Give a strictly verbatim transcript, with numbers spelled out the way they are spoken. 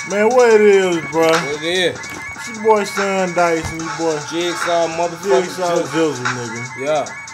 Man, what it is, bro? What it is? It's your boy Son Dice and your boy Jigsaw motherfucking Jigsaw Jizzle. Jizzle, nigga. Yeah.